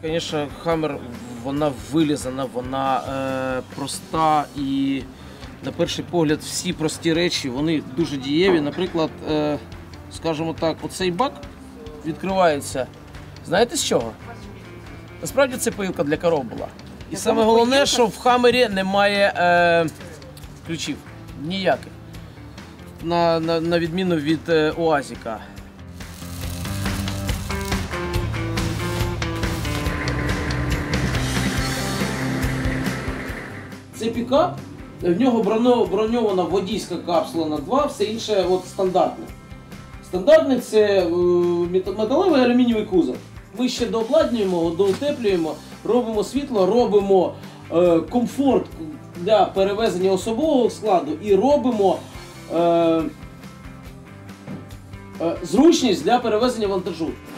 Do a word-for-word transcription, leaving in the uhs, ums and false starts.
звісно, Хаммер, вона вилізана, вона е, проста і, на перший погляд, всі прості речі, вони дуже дієві. Наприклад, е, скажімо так, оцей бак відкривається, знаєте з чого? Насправді це поїлка для коров була. І саме головне, що в Хаммері немає е, ключів, ніяких, на, на, на відміну від е, УАЗика. Це пікап, в нього броньована водійська капсула на два, все інше от стандартне. Стандартний – це металевий алюмінієвий кузов. Ми ще дообладнюємо, доутеплюємо, робимо світло, робимо е, комфорт для перевезення особового складу і робимо е, е, зручність для перевезення вантажу.